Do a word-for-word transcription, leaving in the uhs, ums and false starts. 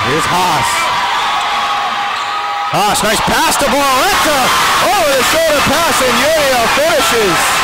Here's Haas. Haas, nice pass to Barrueta. Over the shoulder pass, and Yunio finishes.